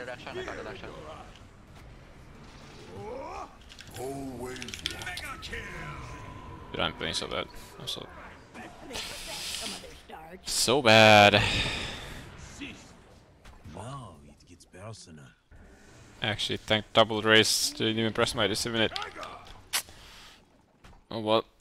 dash shot, I got the dash shot. Dude, I'm playing so bad. I'm so bad. Now it gets personal. Actually, tank double race. Didn't even press my deceive in it. Oh well.